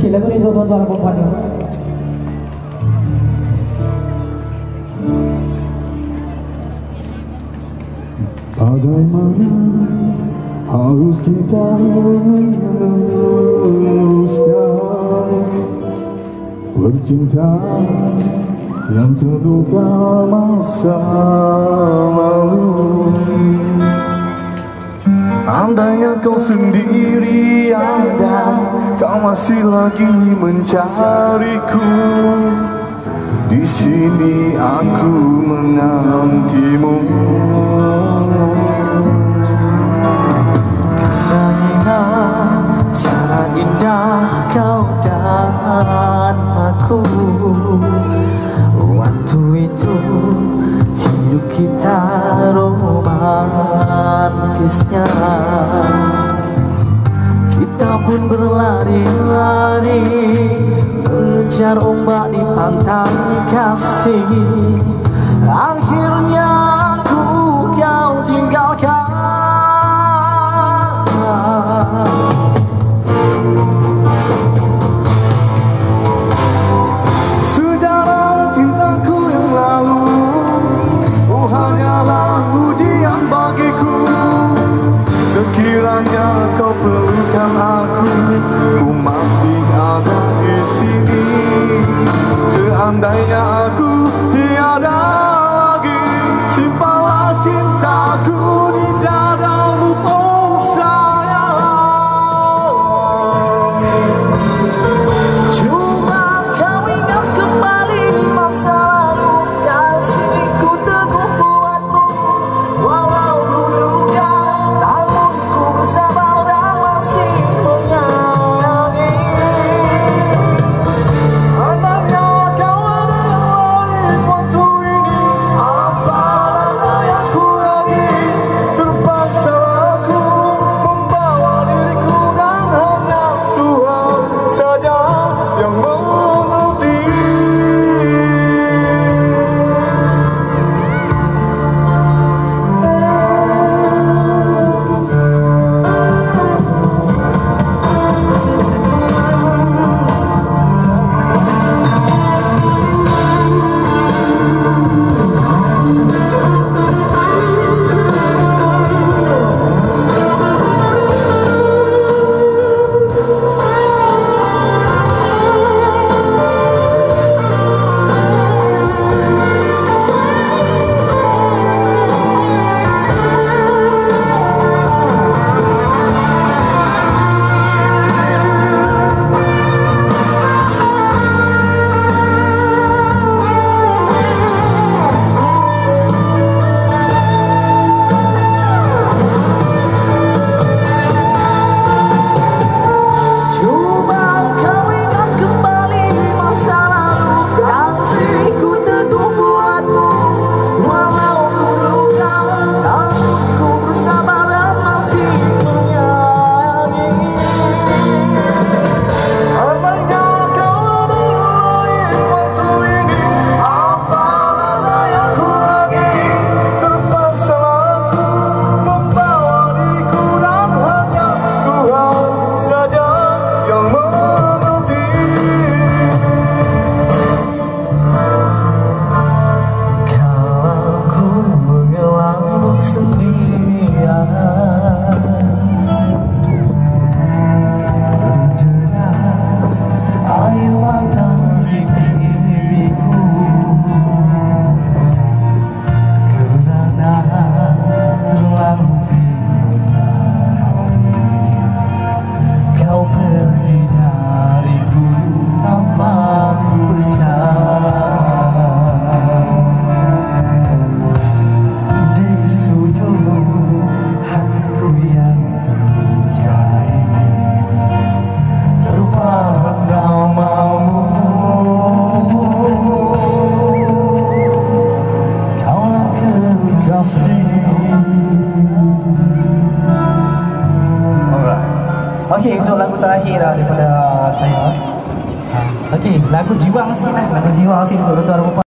Okey, lagu ni untuk tuan-tuan dan puan-puan. Bagaimana harus kita meneruskan percintaan yang terluka masa lalu? Andainya kau sendirian dan kau masih lagi mencariku, di sini aku menantimu. Karena sangat indah kau dan aku, waktu itu hidup kita romantisnya. Kita pun berlari-lari mengejar ombak di pantai kasih. Akhirnya aku kau tinggalkan. Sejarah cintaku yang lalu hanyalah ujian bagiku. Sekiranya kau perlukan aku, ku masih ada di sini. Seandainya aku tiada lagi, simpanlah cintaku di dadamu, oh sayang. Coba kau ingat kembali masa lalu, kasihku teguh buatmu. Walau ku terluka, namun ku bersabar dan masih menyayangi. Andainya kau ada yang lain waktu ini, apalah dayaku lagi. Terpaksalah aku membawa diriku, dan hanya Tuhan saja yang mengerti. Coba kau ingat kembali masa lalu, kasihku teguh buatmu. Walau ku terluka, namun ku bersabar dan masih menyayangi. Andainya kau ada yang lain waktu ini, apalah dayaku lagi. Terpaksalah aku membawa diriku, dan hanya Tuhan saja yang mengerti. Kalau ku mengelambung sendirian, berderai air mata di pipiku, kerana terlalu kau pergi dariku tanpa pesan. Di sudut hatiku yang terluka ini, terpahat namamu. Kaulah kekasih. Okey, untuk lagu terakhir daripada saya. Okey, lagu jiwang sikit lah. Lagu jiwang sikit untuk tuan-tuan dan puan.